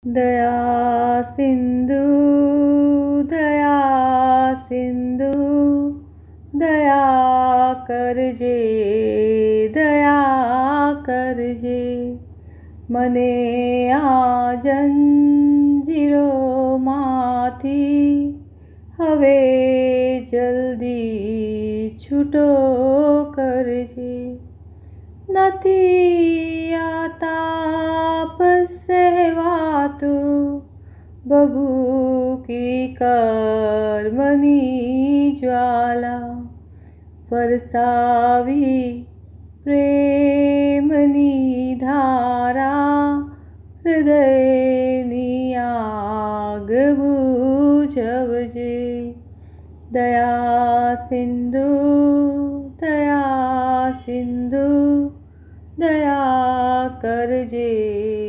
दया सिंधु दया सिंधु दया करजे दया करजे मने आ जंजीरोमांथी हवे जल्दी छूटो करजे। નથી આ તાપ સહેવાતો બબૂકી કર્મની જ્વાલા વરસાવી પ્રેમની ધારા હૃદયની આગ બુઝવજે। દયા સિંધુ દયા સિંધુ दया करजे।